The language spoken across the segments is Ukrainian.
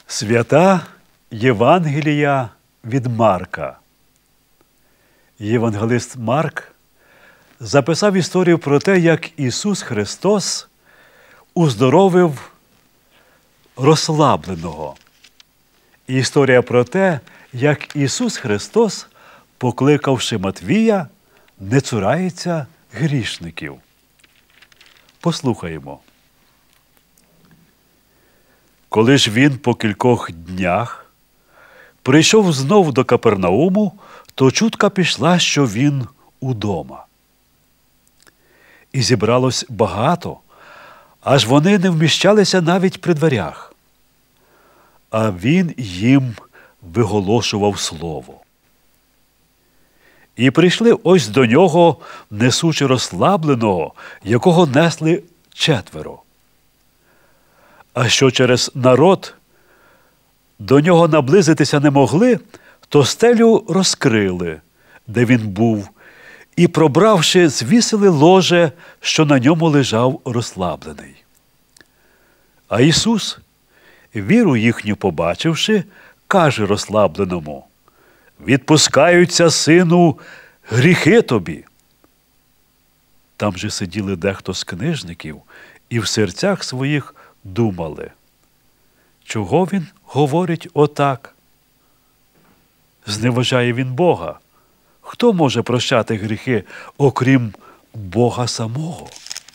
Свята Євангелія від Марка. Євангелист Марк записав історію про те, як Ісус Христос уздоровив розслабленого. Історія про те, як Ісус Христос, покликавши Матвія, не цурається грішників. Послухаємо. Коли ж він по кількох днях прийшов знов до Капернауму, то чутка пішла, що він удома. І зібралось багато, аж вони не вміщалися навіть при дверях. А він їм виголошував слово. І прийшли ось до нього, несучи розслабленого, якого несли 4. А що через народ до нього наблизитися не могли, то стелю розкрили, де він був, і, пробравши, звісили ложе, що на ньому лежав розслаблений. А Ісус, віру їхню побачивши, каже розслабленому: «Відпускаються, сину, гріхи тобі». Там же сиділи дехто з книжників і в серцях своїх думали: чого він говорить отак? Зневажає він Бога. Хто може прощати гріхи, окрім Бога самого?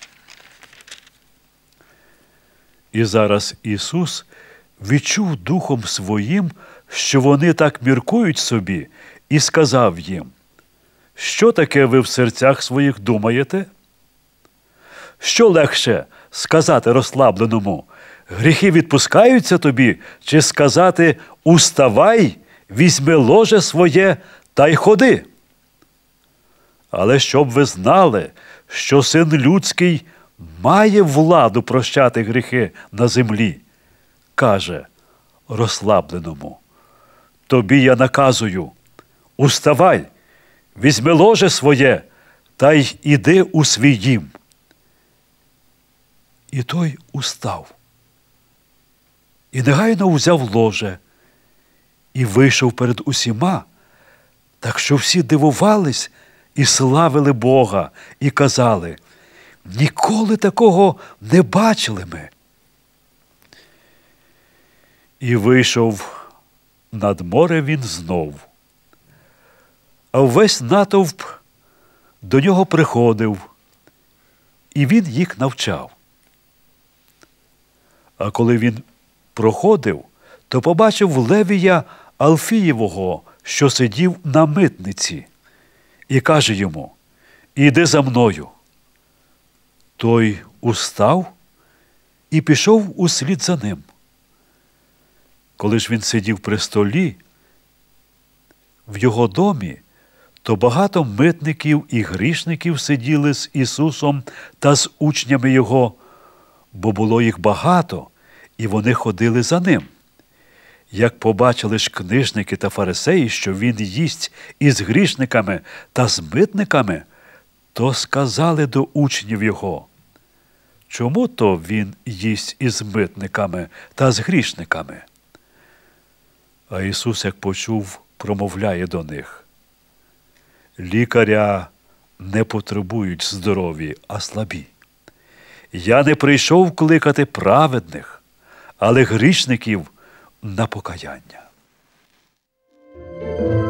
І зараз Ісус відчув духом своїм, що вони так міркують собі, і сказав їм: що таке ви в серцях своїх думаєте? Що легше сказати розслабленому: гріхи відпускаються тобі, чи сказати: уставай, візьми ложе своє та й ходи? Але щоб ви знали, що Син Людський має владу прощати гріхи на землі, каже розслабленому: тобі я наказую, уставай, візьми ложе своє та й іди у свій дім. І той устав, і негайно узяв ложе, і вийшов перед усіма, так що всі дивувались і славили Бога, і казали: ніколи такого не бачили ми. І вийшов над море він знов, а весь натовп до нього приходив, і він їх навчав. А коли він проходив, то побачив Левія Алфієвого, що сидів на митниці, і каже йому: іди за мною. Той устав і пішов услід за ним. Коли ж він сидів при столі в його домі, то багато митників і грішників сиділи з Ісусом та з учнями Його, бо було їх багато, і вони ходили за ним. Як побачили ж книжники та фарисеї, що він їсть із грішниками та з митниками, то сказали до учнів Його: чому то він їсть із митниками та з грішниками? А Ісус, як почув, промовляє до них: лікаря не потребують здорові, а слабі. Я не прийшов кликати праведних, але грішників на покаяння.